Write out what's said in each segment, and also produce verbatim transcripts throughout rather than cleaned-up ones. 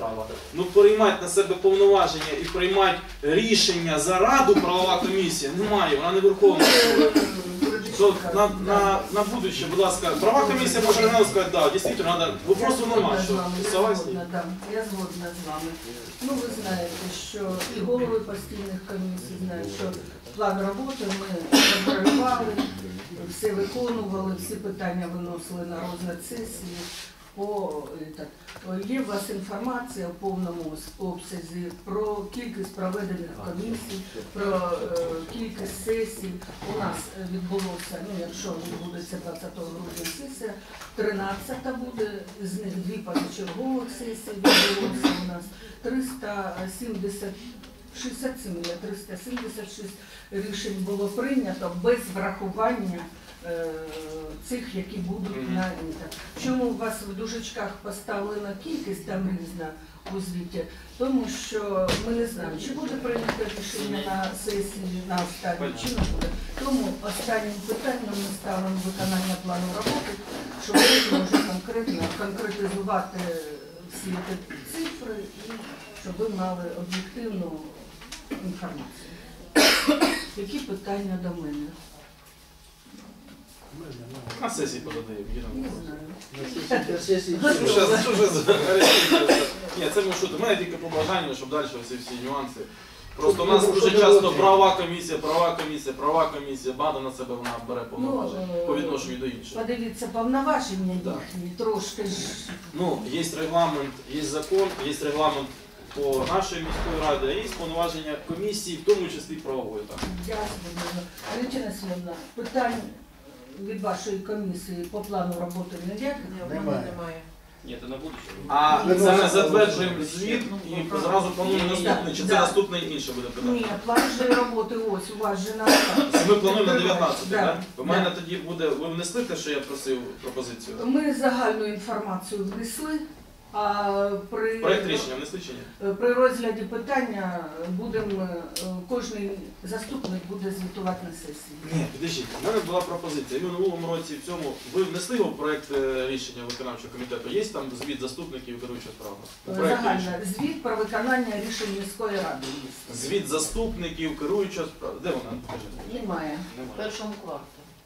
права. Ну приймати на себе повноваження і приймати рішення за раду правова комісія немає, вона не верховна. На, на, на будущее, будь ласка, права комісія може не сказати, да, дійсно, треба, ви просто нормально, що согласні? Я згодна з вами. Ну, ви знаєте, що і голови постійних комісій знають, що план роботи ми контролювали, все виконували, всі питання виносили на розгляд сесії. По, так, є у вас інформація в повному обсязі про кількість проведених комісій, про е, кількість сесій. У нас відбулося, ну якщо відбудеться двадцятого грудня сесія, тринадцята буде, з них дві позачергових сесії відбулося у нас, триста сімдесят, шістдесят сім, триста сімдесят шість рішень було прийнято без врахування цих, які будуть на інтер. Чому у вас в дужечках поставлена кількість там різна у звіті? Тому що ми не знаємо, чи буде прийнято рішення на сесії на останній, чи не буде. Тому останнім питанням ми ставимо виконання плану роботи, щоб можна вже конкретно конкретизувати всі ці цифри і щоб ви мали об'єктивну інформацію. Які питання до мене? На сесії подадаємо. Не знаю. Ні, це ми шутимо. У мене тільки побажання, щоб далі всі всі нюанси. Просто у нас дуже часто права комісія, права комісія, права комісія, бада на себе вона бере повноваження по відношенню до інших. Подивіться, повноваження їхні трошки ж. Ну, є регламент, є закон, є регламент по нашої міської ради, а є повноваження комісії, в тому числі правової. Дякую. Валентина Семенівна, питань від вашої комісії по плану роботи ніяких? Немає. Ні, це на будущее. А це ми затверджуємо звіт і зразу плануємо наступний, чи це наступний інше буде питання? Ні, план же роботи ось, у вас же на... Ми плануємо на дев'ятнадцяте, Да. так? У мене тоді буде, ви внесли те, що я просив пропозицію? Ми загальну інформацію внесли, а при... Проект рішення внесли чи ні? При розгляді питання будемо, кожен заступник буде звітувати на сесії. Ні, підождіть, у мене була пропозиція. Ми в минулому році в цьому, ви внесли його в проект рішення виконавчого комітету? Є там звіт заступників і керуючого справи? Загально. Звіт про виконання рішень міської ради. Звіт заступників, керуючого справи. Де вона? Покажіть. Немає. В першому кварталі.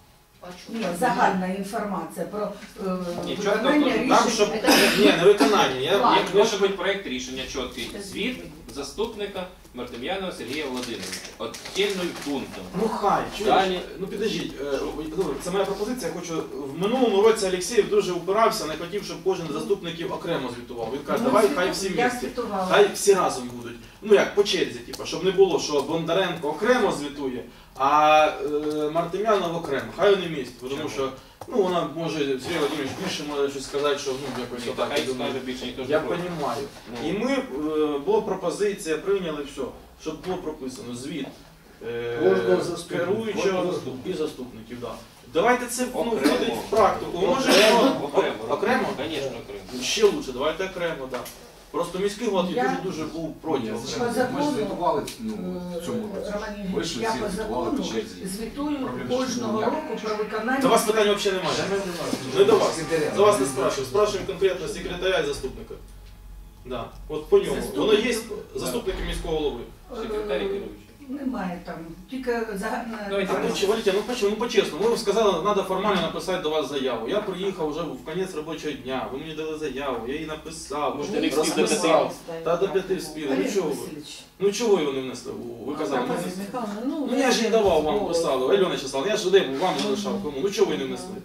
Ні, загальна інформація про е, Нічого, виконання тобто, рішень. Там, щоб... Ні, не виконання. Я, Як я, може бути проєкт рішення чіткий? Звіт заступника Мартем'янова Сергія Володимировича. Отдільним пунктом. Ну хай, чуєш? Далі. Ну підождіть, е, добре, це моя пропозиція, я хочу, в минулому році Олексєєв дуже упирався, не хотів, щоб кожен з заступників окремо звітував. Він каже, Ну, давай звіту- хай всі я місці, звітувала. хай всі разом будуть. Ну як, по черзі, типу, щоб не було, що Бондаренко окремо звітує, а е, Мартем'янов окремо, хай вони місць, тому що ну, вона може, Сергій Володимирович більше може щось сказати, що ну, якось Ні, отак. хай я думаю. скаже більше ніхто ж Я не проти. розумію. Ну. І ми, е, була пропозиція, прийняли все, щоб було прописано звіт е, Кожного заступника. керуючого Кожного заступника. і заступників. Да. Давайте це ну, Окремо. входить в практику. Може, Окремо, ну, окремо. окремо? Звісно, окремо. Ще краще, давайте окремо, так. Просто міський голод Я- дуже-дуже був проти. По окремо. Ми ж закону, звітували ну, в цьому е, році. Роман Ви Євгенович, ж я всі по звітували закону по черзі. звітую Проблем кожного ніяких. року про виконання. До вас питання взагалі немає. Не до вас. За вас не спрашиваю. Спрашиваємо конкретно секретаря і заступника. Да. От по ньому. Воно є заступники міського голови. Секретар і керуючий. Немає там, тільки загальна... Давайте, А ну, чи, Валентин, ну почему, ну по-честному, ви сказали, треба формально написати до вас заяву. Я приїхав вже в кінець робочого дня, ви мені дали заяву, я її написав, Може, не встиг до розписав. Та до п'яти вспіли. Ну Олег чого ви? Васильович, Ну чого його не внесли? Ви казали, не Наталя внесли. Михайловна, ну, Ну я ж не давав вам писали, Альона Числавна, я ж де вам залишав кому. Ну чого ви не внесли?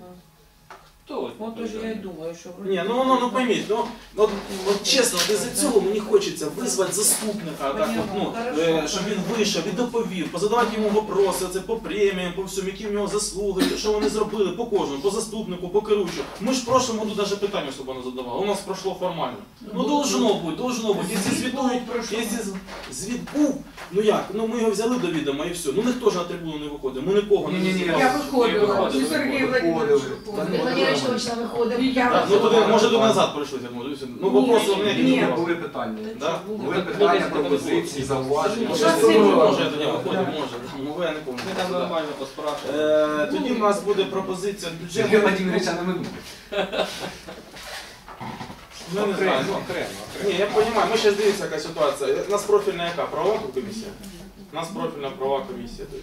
Хто? От тож я й думаю, що... Ні, ну ну, ну пойміть, ну от, от чесно, без цього мені хочеться визвати заступника, так от, ну, е, щоб він вийшов і доповів, позадавати йому вопроси, це по преміям, по всьому, які в нього заслуги, що вони зробили, по кожному, по заступнику, по керуючому. Ми ж в прошлому году навіть питання особо не задавали, у нас пройшло формально. Ну должно бути, должно бути, якщо звітують, якщо звіт був, ну як, ну ми його взяли до відома і все, ну ніхто ж на трибуну не виходить, ми нікого не Ні-ні-ні, називали. Я виходила, Виходили, і Сергій виходили. Владимирович Владимир виходила. Владимирович точно виходив. І я Так, ну туди, виходила. може до назад прийшли, я можу. Ну вопроси у мене Ні. які не Були були. питання. Да? Були питання, пропозиції, зауваження. Ну, Що зараз це це було? може тоді виходить, може. Ну ви я не Ми пам'ятаю. там нормально поспрашували. Е, Тоді в нас буде пропозиція Сергій бюджету. Владимирович, а не минути. Ну, не знаю, ну, окремо, ні, я розумію, ми зараз дивимося, яка ситуація. У нас профільна яка? Правова комісія? У нас профільна правова комісія. Тобто,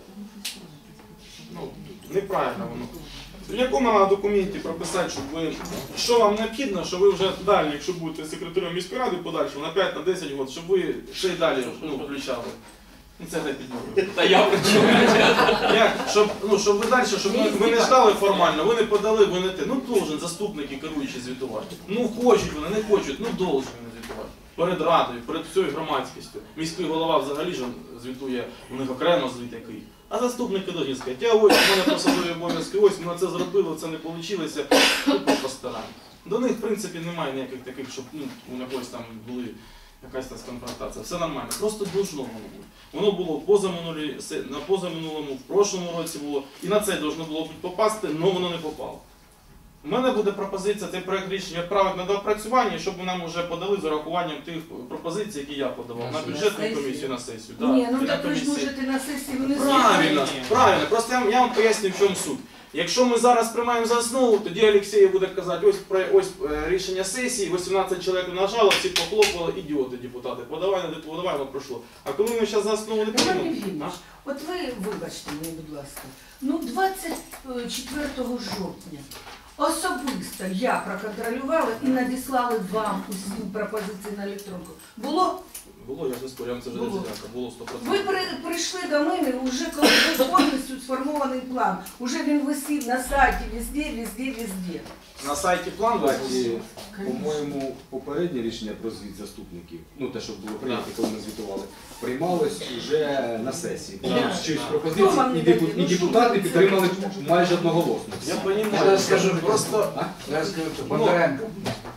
ну, неправильно воно. В якому треба документі прописати, щоб ви, що вам необхідно, що ви вже далі, якщо будете секретарем міської ради подальшого, на п'ять на десять років, щоб ви ще й далі ну, включали. Ну, це не підмовлю. Та я причому. Як? Щоб, ну, щоб ви далі, щоб ви, ви не ждали формально, ви не подали, ви не те. Ну, должен заступник і керуючий звітувати. Ну, хочуть вони, не хочуть, ну, должен вони звітувати. Перед радою, перед всією громадськістю. Міський голова взагалі ж звітує, у них окремо звіт який. А заступники повинні сказати, я ось, у мене посадові обов'язки, ось, ми це зробили, це не вийшло, тут ми постараємо. До них, в принципі, немає ніяких таких, щоб ну, у якогось там були якась там конфронтація. Все нормально, просто должно воно бути. Воно було позаминулі, на позаминулому, в прошлому році було, і на це должно було бути попасти, але воно не попало. У мене буде пропозиція цей проект рішення відправити на доопрацювання, щоб нам вже подали з урахуванням тих пропозицій, які я подавав на бюджетну комісію, на сесію. Да, Ні, ну і на так ви ж комісії. можете на сесії вони Правильно, Ні. правильно. Просто я, я вам поясню, в чому суть. Якщо ми зараз приймаємо за основу, тоді Олексій буде казати, ось, про- ось е, рішення сесії, вісімнадцять чоловік нажало, всі похлопали, ідіоти депутати, подавай, не подавай, воно пройшло. А коли ми зараз за основу не Роман приймемо, Євгенович, от ви, вибачте мені, будь ласка, ну двадцять четвертого жовтня особисто я проконтролювала і надіслали вам усі пропозиції на електронку. Було? було, я ж не спорю, я вам це вже Було. десятка, було сто Ви відсотків. при, прийшли до мене, вже коли був повністю сформований план. Уже він висів на сайті везде, везде, везде. На сайті план Кстати, по-моєму, попереднє рішення про звіт заступників, ну те, що було прийнято, коли ми звітували, приймалось вже на сесії. Там Да. щось Хто пропозиції, вам і, не депу- дає? і Ну, депутати що ви підтримали це? майже одноголосно. Я Я розумію, скажу просто... Я скажу, Бондаренко.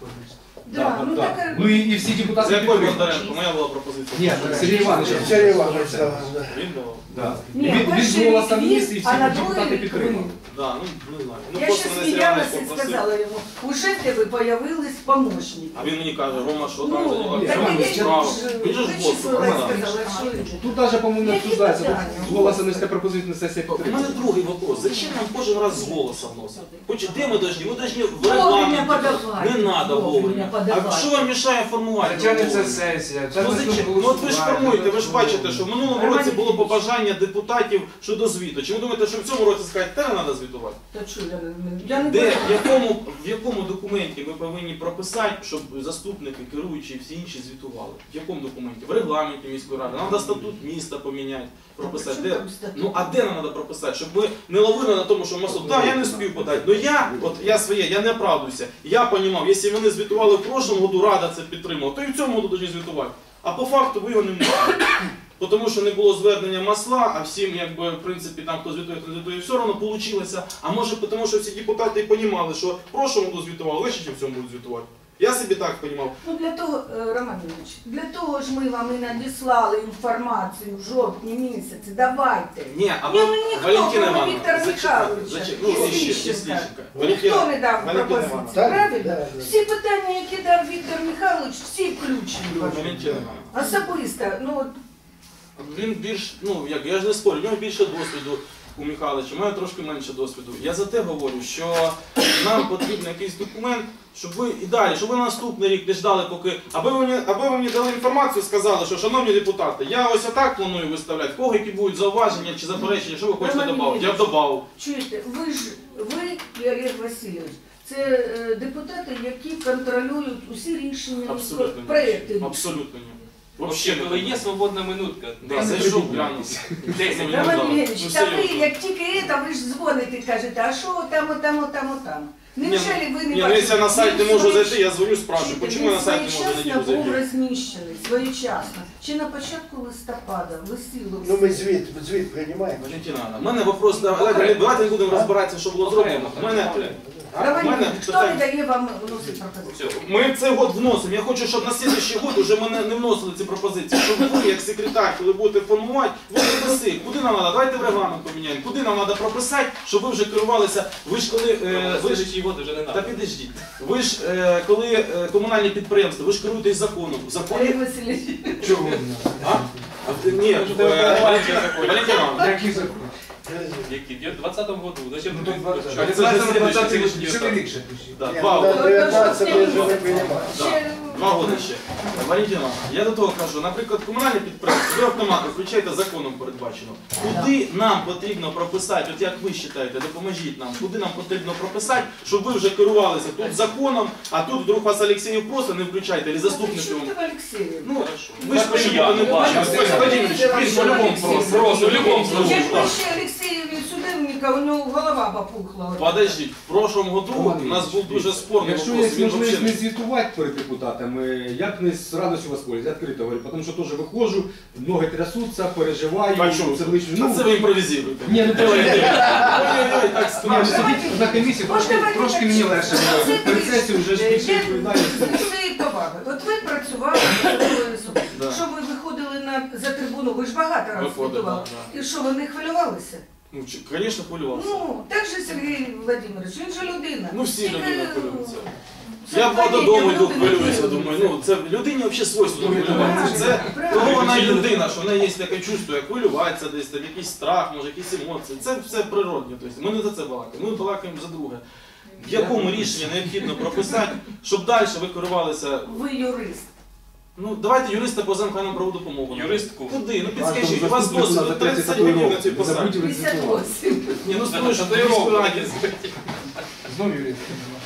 Да, ну, да. так, Ну і, і всі З депутати якої підтримали. Бондаренко? Моя була пропозиція. Ні, Сергій Іванович. Сергій Іванович, да. Він давав? Да. Ні, Він, він перший з голоса рік вніс і він, всі а на депутати другий рік підтримали. ви. Да, ну, не знаю. Ну, Я просто ще мене Сергій Іванович сміялася і попросив. сказала йому, уже в тебе появились помощники. А він мені каже, Рома, що там Ну, за ні, так Роман, і справа? він Він же ж бос, вичислила і Роман. сказала, що Тут навіть, по-моєму, не Які обсуждається, питання? з голоса низька пропозиція на сесії У мене підтримки. другий вопрос. Зачем нам кожен раз з голоса вносити? Хоч де ми должны? Ми должны в Вовремя регламенті. подавати. Не треба Вовремя вовремя. подавати. А що вам мішає формувати? Хоча не це вовремя? сесія, це Ну, не зачем? Ну, от ви ж формуєте, ви ж бачите, що в минулому Роман році було Євгенович. побажання депутатів щодо звіту. Чи ви думаєте, що в цьому році скажуть, те не треба звітувати? Та що, я не, я не Де, бачу. в якому, в якому документі ми повинні прописати, щоб заступники, керуючі і всі інші звітували? В якому документі? В регламенті міської ради. Треба статут міста поміняти, прописати. Чому Де? там статут? Ну а де нам треба прописати? Щоб ми не ловили на тому, що масу, так, я не спів подати. Ну я, от я своє, я не оправдуюся. Я розумів, якщо вони звітували в прошлому году, Рада це підтримала, то і в цьому году повинні звітувати. А по факту ви його не можете. Тому що не було звернення масла, а всім, якби, в принципі, там хто звітує, хто звітує, все одно вийшло. А може, тому що всі депутати розуміли, що в прошлому году звітували, легше, ніж в цьому будуть звітувати. Я собі так розумів. Ну для того, е, Роман Іванович, для того ж ми вам і надіслали інформацію в жовтні місяці. Давайте. Ні, а Ні, ви, ну, ніхто, Валентина кроме Івановна, Віктора зачекайте, Михайловича. зачекайте. Ну, І і ще, і Свіщенка. Свіщенка. Ніхто не дав Валентина пропозиції, Івановна. правильно? Да, да. Всі питання, які дав Віктор Михайлович, всі включені. Валентина Івановна. Особисто, ну от Він більш, ну як я ж не спорю, в нього більше досвіду у Михайловича, у мене трошки менше досвіду. Я за те говорю, що нам потрібен якийсь документ, щоб ви і далі, щоб ви на наступний рік не ждали, поки. Аби ви мені, аби ви мені дали інформацію, сказали, що шановні депутати, я ось отак планую виставляти, в кого які будуть зауваження чи заперечення, що ви хочете Роман додати. Я б Ігорович. додав. чуєте, ви ж ви і Олег Васильович, це е, депутати, які контролюють усі рішення Абсолютно ні. проєкти. Абсолютно ні. Вообще, Вообще коли не є свободна минутка, Да, зайшов, глянув. десять Ну, минут. Роман да. Євгенович, Ну, та ви, серйозно. як тільки це, ви ж дзвоните і кажете, а що там, отам, отам, отам. Невже ви не Ні, ну якщо я на сайт не можу зайти, я дзвоню, спрашиваю, чому я на сайт не можу Своєчасно зайти? був розміщений, своєчасно. Ще на початку листопада висіло. Ну ми звіт, звіт приймаємо. Валентина Анна, в мене вопрос, да, давайте, давайте не будемо розбиратися, що було зроблено. У мене, а, Роман в мене Євгенович, хто не питання. дає вам вносити пропозицію? Все, ми цей год вносимо. Я хочу, щоб на слідчий год вже мене не вносили ці пропозиції. Щоб ви, як секретар, коли будете формувати, ви прописали, куди нам треба, давайте в регламент поміняємо, куди нам треба прописати, щоб ви вже керувалися. Ви ж коли е, ви ж Слідчий год вже не та треба. підождіть. Ви ж е, коли е, комунальні підприємства, ви ж керуєтесь законом. В законі Олег Васильович. чого? А? А, ні, е, Валентина, Валентина Івановна, Який закон? Які? В двадцятому году. Зачем Ну, ти то говориш? двадцять. А це двадцять, слідуючий, двадцять, слідуючий ще етап. рік пиши. Да, Ні, два, ну, года. до дев'ятнадцятого вже не приймаємо. Ще Два роки ще. Валентина, я до того кажу, наприклад, комунальне підприємство, ви автомати включаєте, законом передбачено. Куди нам потрібно прописати, от як ви вважаєте, допоможіть нам, куди нам потрібно прописати, щоб ви вже керувалися тут законом, а тут вдруг вас Олексіїв просто не включаєте, або заступник Причому йому. ти в Олексіїв? Ну, Хорошо. ви ж Так, почему я, не ну, бачите? ладно. Ось Владимирович, він по-любому просто. Просто, в любому случае. Як так. ви ще Олексієві судебника, у нього голова попухла. Подождіть, в прошлом году у нас був дуже спорний Якщо вопрос, є він можливість вообще не звітувати перед депутатами, я б не з радістю воспользуюсь, відкрито говорю, тому що теж виходжу, ноги трясуться, переживаю, А чому? це лишнє. Ну, Ну, це ви імпровізуєте. ні, ну Ой, давайте. ой, так Ні, страшно. сидіть на комісії, трошки, Давайте трошки так, мені що- легше було. При сесії вже ж більше Є відповідальності. з усієї поваги. От ви працювали за судовою судом. Да. Що ви виходили на, за трибуну, ви ж багато разів Виходив, звітували. да, І що, ви не хвилювалися? Ну, чи- звісно, хвилювався. Ну, так же Сергій Володимирович, він же людина. Ну, всі Тільки, людина хвилюються. це Я падіння додому йду, люди не хвилююся, хвилюються. думаю, ну це людині взагалі свойство Ну, хвилюватися. Це правильно. того вона і людина, що в неї є таке чувство, як хвилюватися десь, там якийсь страх, може якісь емоції. Це все природне. Тобто ми не за це балакаємо, ми балакаємо за друге. В якому рішенні необхідно прописати, щоб далі ви керувалися. Ви юрист. Ну давайте юриста позовемо, хай нам праву допомогу. Юристку. Куди? Ну А, підскажіть, у там вас заступнику досвід надо тридцять тридцять років на цій років. посаді. Забудьте ви п'ятдесят звітувати. вісім. Ні, ну Це скажи, що татуїровка. Знову юрист.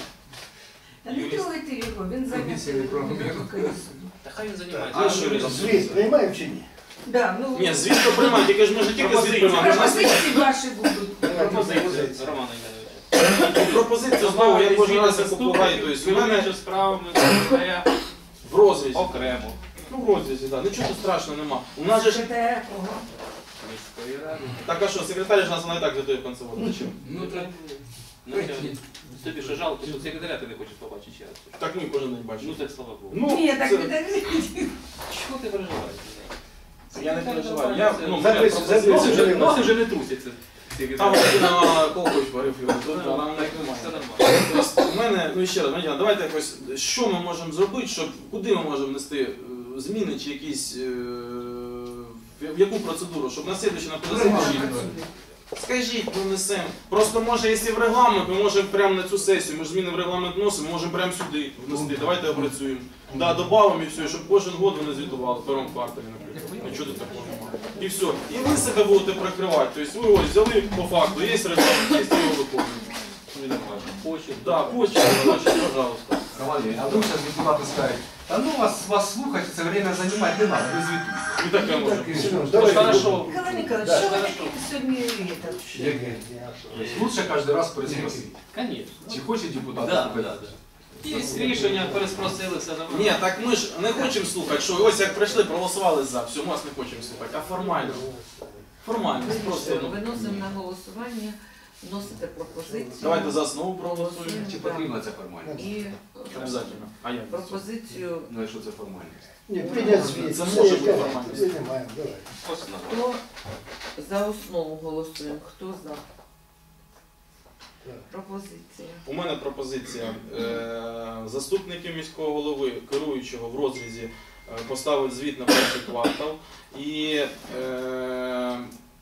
Та не трогайте його, він Комісія не програма. зайнятий. Та хай він займається. А що юрист? Звіт приймаємо чи ні? Да, ну, Ні, звіт то приймати, тільки ж ми ж не тільки звіт приймаємо. ми ж нас- пропозиції ваші будуть. Пропозиція. Романа Євгеновича. Пропозиція знову, я кожен раз як попугай, тобто у мене Керуючи справами секретаря в розрізі. окремо Ну, в розрізі, так. Нічого тут страшного нема. У нас же ж... Секретаря кого? міської ради. Так а що, секретар ж нас вона і так готує в конце года. Зачем? Ну, так. Ну, це- тобі що жалко, що секретаря ти не хочеш побачити ще раз. Так ми кожен день Ну, бачимо. так слава Богу. Ну, Ні, так це- не так. Чого ти переживаєш? я не переживаю. Я, ну, Запис- мене запис- пропозиція. запис- Носи вже- вже Носи вже не трусяться. Там на колокольч варив його, тут вона не Це немає. нормально. Тобто, у мене, ну ще раз, Мар'яна, давайте якось, що ми можемо зробити, щоб, куди ми можемо внести е, зміни чи якісь, е, в яку процедуру, щоб на слідуючі на позиції. Скажіть, ну несемо. Просто може, якщо в регламент, ми можемо прямо на цю сесію, ми ж зміни в регламент вносимо, можемо прямо сюди внести. Давайте опрацюємо. Да, добавимо і все, щоб кожен год вони звітували в першому кварталі, наприклад. Нічого тут такого немає. І все. І ви себе будете прикривати. Тобто ви ось взяли по факту, є регламент, є його виконуємо. Він так каже. Почерк. Да, почерк, значить, пожалуйста. Валерій, а вдруг зараз депутати скажуть, та ну вас, вас слухати, це время займати не треба, ви звітуєте. І таке може. Так, бути. Сереж, Ну, давай. хорошо. Микола Николаевич, Да, що ви хорошо. такі сьогодні этот? Яке? Лучше кожен раз переспросити. Конечно. Чи хоче депутат? Да, да, да. Є рішення, переспросили, все нормально. Ні, так ми ж не хочемо слухати, що ось як прийшли, проголосували за, все, ми вас не хочемо слухати, а формально. Формально, просто, ну. Виносимо на голосування, вносите пропозицію. Давайте за основу проголосуємо. Чи потрібна ця формальність? І е, Обязательно. А як? пропозицію, Ну, якщо це формальність. Ні, прийняти звіт. Це Все, може яка- бути формальність. Приймаємо, давай. Основа. хто за основу голосуємо, хто за Так. пропозиція. У мене пропозиція. Е, заступників міського голови, керуючого в розрізі, е, поставити звіт на перший квартал і е,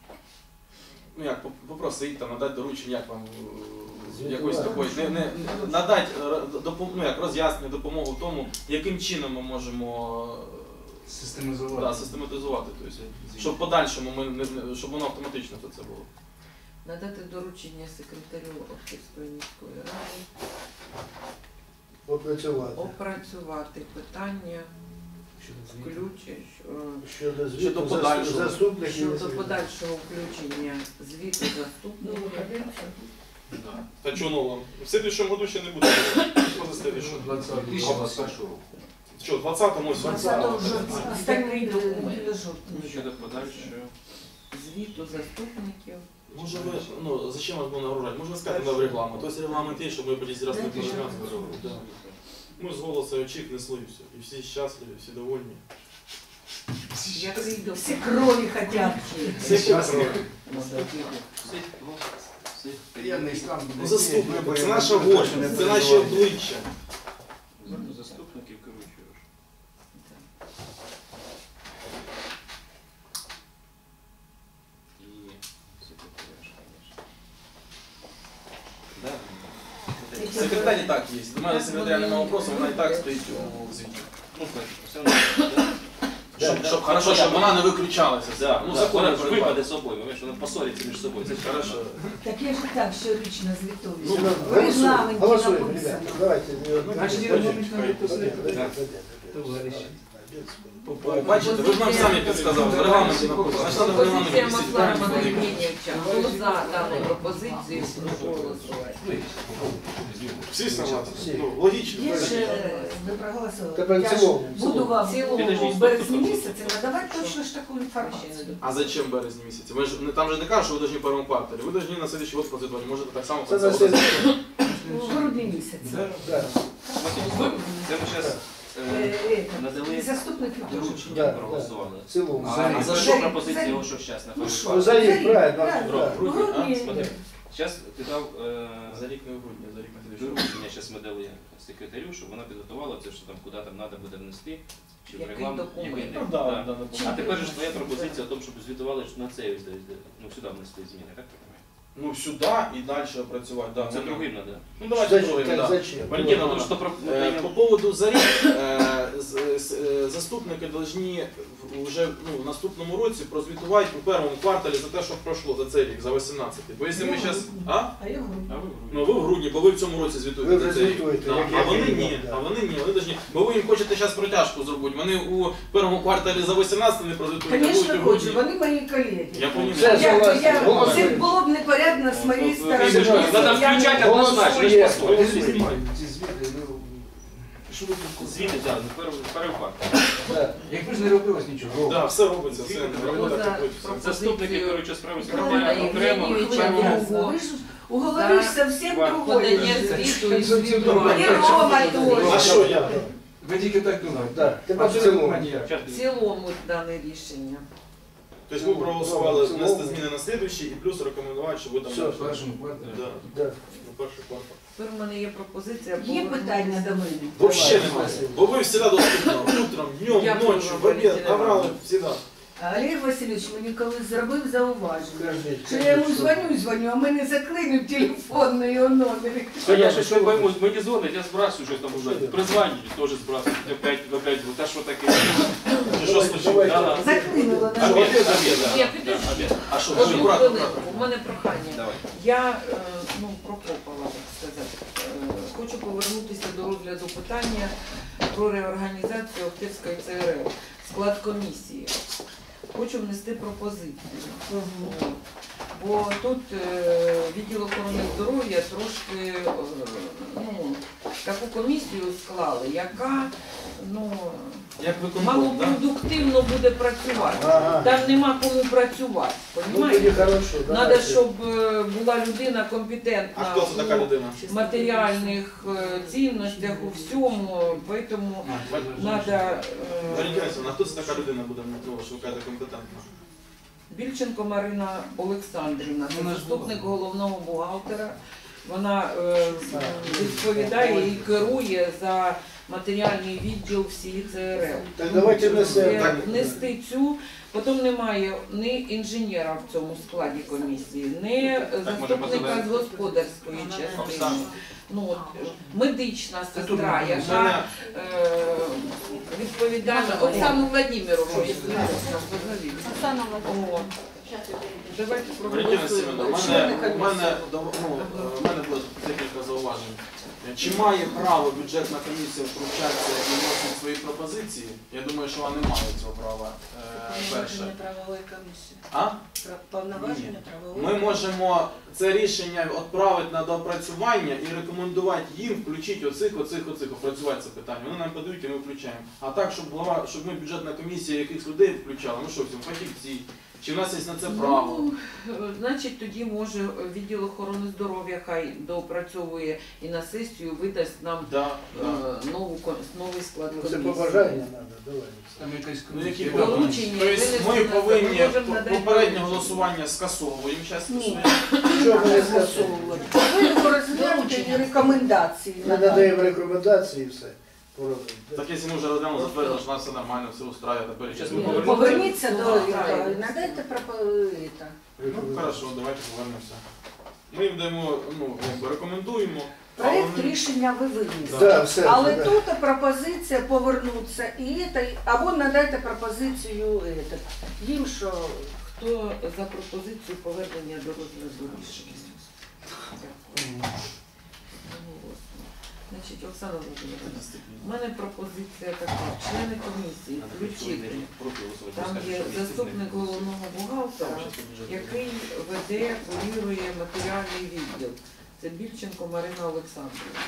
ну як, поп- попросити там, надати доручення, як вам е, якось такої, не, не, надати е, допом- ну, як, роз'яснення, допомогу в тому, яким чином ми можемо е, Систематизувати. да, систематизувати. Тобто, щоб в подальшому ми не, не- щоб воно автоматично то це було. Надати доручення секретарю Охтирської міської ради Опрацювати. опрацювати питання включення Щодо звіту Щодо заступ- подальшого. заступників. щодо подальшого включення звіту заступників. Да. Та чого нового? В слідчому году ще не буде. Що за слідчого? двадцять першого року. Що, в двадцятому ось двадцятого двадцятому. жовтня. Остальні до жовтня. Щодо подальшого. Звіту заступників. Може ви, ну, зачем вас було нагружати? Може ви сказати в регламент. Тобто регламент є, щоб ми полізли раз не поженати. Ми з голосу очік несли і все. І всі щасливі, всі довольні. Який до Всі крові хотять. Всі Щасливі. Всіх, ну, всіх. Приємний стан. Ну, заступник, це наша гордість, це наші обличчя. Заступників керуючого. І секретаря, звісно. Секретарь і так є. До мене секретаря немає вопросу, вона і так стоїть у звіті. Ну, все одно, да? Щоб, щоб, хорошо, щоб вона не виключалася. Да, Ну, да, закон вона ж передбачає. випаде собою, вона вона поссориться між собою. Це ж Хорошо. Так я ж так щорічно звітую. Ну, В Голосуємо, регламенті голосуємо, написано. ребята. Давайте. Значить, Подождите, регламент надо подождите, послухати. подождите, подождите. Бачите, ви ж нам самі підсказали, в регламенті написано. Значить, треба в регламенті Пропозиція висіти. Маслара Євгенійовича. Хто за дану пропозицію, прошу голосувати. Всі согласні? Всі. Ну, логічно. Є ж, е, ви проголосували. Тепер в Я ж цілому. буду вам В цілому. в березні місяці надавати точно ж таку інформацію. А зачем в березні місяці? Ви ж не- там же не кажуть, що ви повинні в першому кварталі. Ви повинні на следующий год процитувати. Можете так само Це на процитувати. слідуючий. В грудні місяці. Да. Це ми зараз Е, е, І надали заступників теж. доручення, Да, проголосували. В цілому. А, За а за рік. що За пропозиція рік. його, що зараз на Ну перший що? Ну, клас? за рік, правильно. Правильно. да. В грудні. Смотри. Зараз ти дав е, За рік не в грудні, за рік на слідуючий. доручення, зараз ми дали секретарю, щоб вона підготувала це, що там куди там треба буде внести, чи в Який регламент. документ? який Ну, не- да, да. да, да, А да. тепер ж твоя пропозиція в тому, щоб звітували на це, ось, десь, де- ну сюди внесли зміни, так розумію? Ну, сюди і далі опрацювати. Да, Це ну, другим треба. Ну, давайте Зачем? другим, Так, да. зачем? Валентина, Ну, що про- ну, Э, даємо- По поводу за рік, э, з- з- е, заступники повинні вже ну, в наступному році прозвітувати у першому кварталі за те, що пройшло за цей рік, за вісімнадцятий. Бо якщо ми Я в зараз. грудні. А? А я в грудні. А ви в грудні. Ну ви в грудні, бо ви в цьому році Ви звітуєте вже за цей рік. звітуєте, Да. як А я вони кажу, ні, да. а вони ні, вони должні. Бо ви їм хочете зараз протяжку зробити. Вони у першому кварталі за вісімнадцятий не прозвітують, а будуть Звісно, у хочу, грудні. вони мої колеги. Я розумію. Все, Я, согласен. я, Голосуємо. це було б непорядно з моєї Ну, сторони. ви ж Согласен. Треба Я- включати однозначно, ви ж Голосує. по-своєму. Голосує. Ці звіти, ну, що ви тут? Звіти, так, перший квартал. Да. Якби ж не робилось нічого. Да, все робиться, все. Звіти, не Хто так, за як хочеться. Заступники пропозицію керуючого справи Микола секретаря окремо, Євгенійовича первому Другого. Ви ж у голові ж зовсім другое. подання звіту і І звітування? Рома теж. А що я? Ви тільки так думаєте. Да. А Тепер в що цілому. манера? В цілому дане рішення. Тобто ми проголосували внести зміни на слідуючий і плюс рекомендувати, щоб ви там Все, далі. В першому кварталі. Да, Да. на перший квартал. Тепер в мене є пропозиція. Є питання до мене? Вообще немає. Бо ви завжди доступні. Утром, днем, Дякую ночі, вам, в обід, Валентина набрали Івановна. завжди. Олег Васильович мені колись зробив зауваження. Кажіть, Що я йому кажіть, дзвоню, дзвоню, а мене заклинив телефон на його номері. А я щось не пойму, мені дзвонять, я збрасую щось там уже. Призванюють, теж збрасують. Опять, опять, та що таке? Чи що Давайте, случилось? давайте. Да, да. Заклинило на Обід, номері. обід, Ні, да. підожди. Да, обід. А що, Одну дуже аккуратно, хвилинку. аккуратно. У мене прохання. Давай. Я е, ну, прокопала, так сказати. Е, Хочу повернутися до розгляду питання про реорганізацію Охтирської Це Ер Ел. Склад комісії. Хочу внести пропозицію. От. Бо тут е, відділ охорони здоров'я трошки е, ну, таку комісію склали, яка ну, Як виконком, да? малопродуктивно буде працювати. Ага. Там нема кому працювати. Ну, Понімаєте? тоді хорошо. Надо, давайте. щоб е, була людина А компетентна хто це така у людина? матеріальних е, цінностях, у всьому, поэтому надо е, Валентина Івановна, а хто це така людина буде, ну, що ви кажете, компетентна? Більченко Марина Олександрівна, це Вона ж заступник була. головного бухгалтера. Вона е, відповідає і керує за матеріальний відділ всієї Це Ер Ел. Так давайте внесемо. Е, Так. Внести цю, потім немає ні інженера в цьому складі комісії, ні заступника позиваємо. з господарської частини. Оксана. Ну, от, медична тут сестра, можна. яка е, відповідальна, Оксану Владимировну, якщо можна позовіть. Оксана Владимировна. О, давайте Валентина проголосуємо. Семенівна, у мене, у мене, до- ну, е, у мене було декілька зауважень. Чи має право бюджетна комісія втручатися і вносити свої пропозиції? Я думаю, що вона не має цього права. Е, перше. правової комісії. А? Повноваження правової Ми можемо це рішення відправити на доопрацювання і рекомендувати їм включити оцих, оцих, оцих, опрацювати це питання. Вони нам подають і ми включаємо. А так, щоб була, щоб ми бюджетна комісія якихось людей включали, ну що, всім фахівці, чи в нас є на це право? Ну, е, значить, тоді може відділ охорони здоров'я хай доопрацьовує і на сесію видасть нам Да, да. е, нову, ко- новий склад Ну, це комісії. побажання треба, давайте. Там якась Ну, які комісія. проблеми? Доручення Тобто винести ми на- повинні ми можемо по- надати попереднє доручення. голосування скасовуємо зараз. Ні. Що ви не скасовували? Ви розгляньте і рекомендації. Ми надаємо рекомендації і все. Поробимо. Так якщо ми вже розглянули, затвердили, що нас все нормально, все устраює, тепер Щас ще ми ми Поверніться до Ну, цього правильно. і надайте пропозицію. Ну, хорошо, давайте повернемося. Ми їм даємо, ну, якби рекомендуємо Проект вони- рішення ви винесли. Да, все, Але да. тут пропозиція повернутися і це, або надайте пропозицію этот, їм, що Хто за пропозицію повернення до розгляду рішення? Дякую. Одноголосно. Значить, Оксана Володимирівна, у мене пропозиція така. Члени комісії включити. Там є заступник головного бухгалтера, який веде, курує матеріальний відділ. Це Більченко Марина Олександрівна.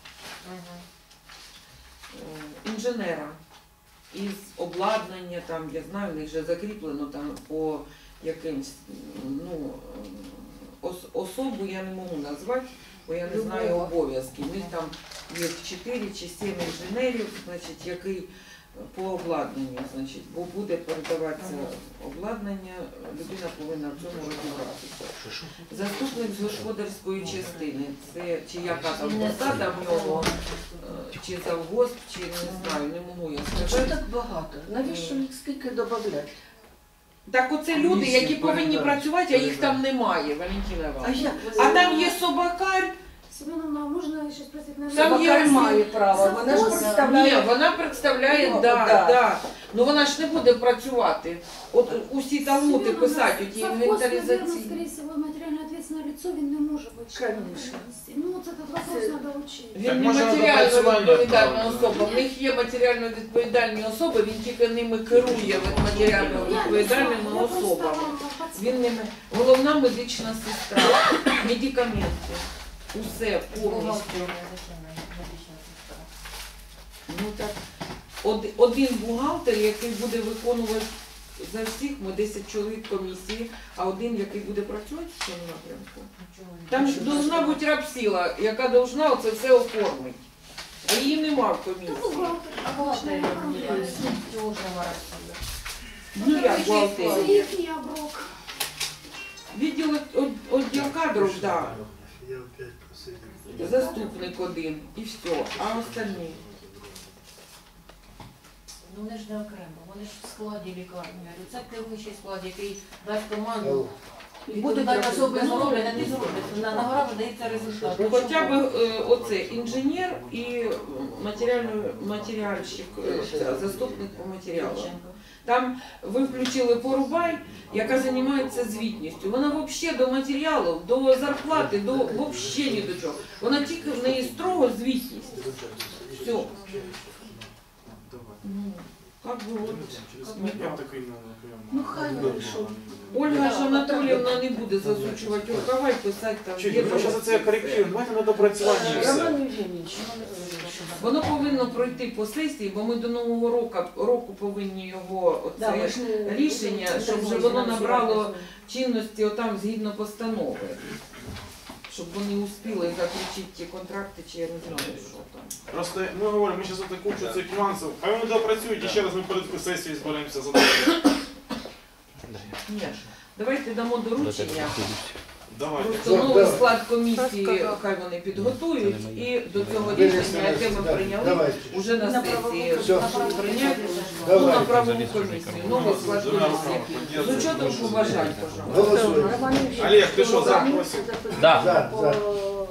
Е, Інженера із обладнання, там, я знаю, в них вже закріплено там по якимсь, ну, ос- особу я не можу назвати, бо я не знаю обов'язків. У них там є чотири чи сім інженерів, значить, який по обладнанню, значить, бо буде передаватися обладнання, людина повинна в цьому розібратися. Заступник з господарської частини, це чи яка там посада в нього, е, чи завгосп, чи не знаю, не можу я що сказати. так багато? Навіщо їх скільки додати? Так оце люди, які повинні працювати, а їх там немає, Валентина А Івановна. як? А там є собакар. Семеновна, можно еще спросить на Там є Собакар всі- має право, вона ж Ні, представляє. вона представляє, Ну, да, да. да. Ну вона ж не буде працювати. От усі талмути писати, ті інвентаризації. скорее всего, материально ответственное лицо, він не може бути. Конечно. Ну, вот этот вопрос Це- надо учить. Він Так, не може, матеріально напрацювання відповідальна правильно. особа. В них є матеріально відповідальні особи, він тільки ними керує від матеріально відповідальними особами. Він ними головна медична сестра, медикаменти, усе повністю. Ну так, од- один бухгалтер, який буде виконувати за всіх, ми десять чоловік комісії, а один, який буде працювати в цьому напрямку. Там ж должна бути рабсіла, яка должна оце все оформити. А її нема в комісії. Ну як Це бухгалтерія? їхній оброк. Відділ од- відділ кадрів, так. Я опять посидів. Заступник один і все, а остальні. Ну вони ж не окремо, вони ж в складі лікарні. Рецепти вищий склад, який дасть команду. І буде дані особи зроблять, а не зроблять. На нагора видається результат. Ну, хоча б е, оце інженер і матеріально, матеріальщик, е, це, заступник по матеріалу. Там ви включили Порубай, яка займається звітністю. Вона взагалі до матеріалу, до зарплати, до взагалі ні до чого. Вона тільки в неї строго звітність. Все. Ну, как бы вот, как ми Я так. такий, ну, Ну, хай вирішив. Ольга ж Анатоліївна не буде засучувати рукава і писати там. Чуть, є ми зараз там це коректуємо, давайте на допрацювання і все. Роман Євгенійович, Воно повинно пройти по сесії, бо ми до Нового року, року повинні його да, ми оце ж не- рішення, щоб вже воно набрало чинності отам згідно постанови. Щоб вони успіли заключити ті контракти, чи я не знаю, що там. Просто ми говоримо, ми зараз кучу цих нюансів, хай вони допрацюють, і ще раз ми перед сесією зберемося за день. Ні, давайте дамо доручення. Давайте. Просто новий склад комісії хай вони підготують і до цього рішення, яке ми прийняли, Давайте. уже на сесії Все. прийняти ну, на Давайте. правову комісію, новий склад комісії. Ну що там побажать, пожалуйста? Голосуємо. Роман Євгенійович, Олег, ти що, за? повернувся до Да. питання За, по за.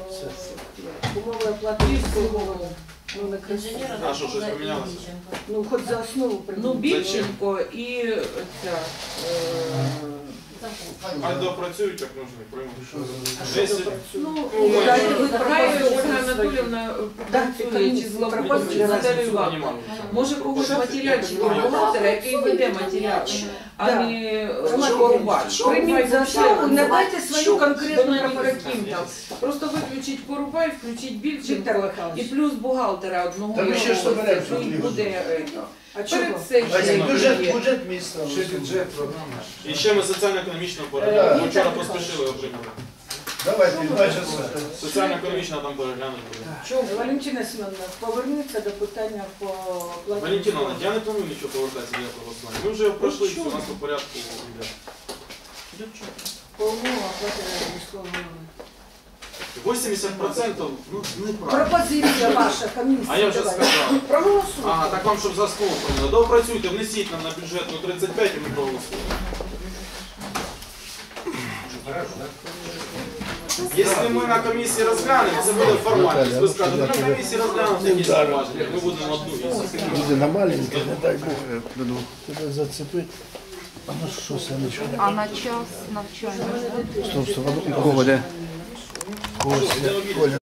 умови оплати військового. Ну, не Інженера А що, щось помінялося? Ну, хоч за основу Ну, прийняти. Більченко і ця, е, Хай допрацюють, як нужно, і приймуть. Десять. ну, Ну, дайте ви хай пропозиції Ольга свої. Анатоліївна Дайте працює, чи комісії зловить, пропозиції. чи Наталію Івановну. Може когось матеріальчика, бухгалтера, який веде матеріал, а Да. не Роман порубач. Прийміть за основу, надайте свою конкретну Вона не пропозицію. таким там. Просто виключить Порубай, включить Віктор Більченко і Михайлович. плюс бухгалтера одного. Та ми ще ж якого соберемося, це, і Олег. буде е, А чого? перед А сесією. бюджет, бюджет міста. Ще бюджет, програма. І ще ми соціально-економічно Е, переглянули. Ми вчора поспішили його прийняли. Давайте, два часа. Соціально-економічно там переглянути. Чого? Валентина Семеновна, поверніться до питання по оплаті. Валентина, я не планую нічого повертатися до якого основі. Ми вже пройшли, все у нас по порядку йде. До чого? По умовам оплати військового. вісімдесят відсотків, ну, неправильно. Пропозиція ваша, комісія. А я вже давайте. сказав. Проголосуйте. Ага, так вам, щоб за основу прийняли. Доопрацюйте, внесіть нам на бюджетну тридцять п'ять і ми проголосуємо. Якщо ми на комісії розглянемо, це буде формальність. Ви скажете, на комісії розглянемо такі зауваження, ми будемо одну із. Люди на маленьких, не дай Бог, тебе зацепить. А ну що це нічого? А на час навчання? Стоп, стоп, а ну, кого де? Коля.